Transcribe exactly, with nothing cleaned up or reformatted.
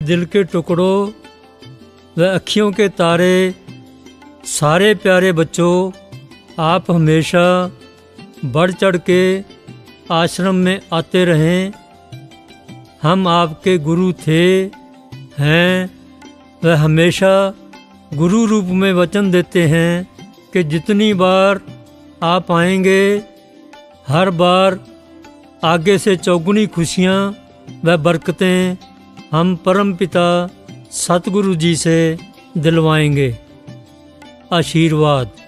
दिल के टुकड़ों व अखियों के तारे, सारे प्यारे बच्चों, आप हमेशा बढ़ चढ़ के आश्रम में आते रहें। हम आपके गुरु थे, हैं व हमेशा गुरु रूप में वचन देते हैं कि जितनी बार आप आएंगे हर बार आगे से चौगुनी खुशियाँ व बरकतें हम परम पिता सतगुरु जी से दिलवाएंगे। आशीर्वाद।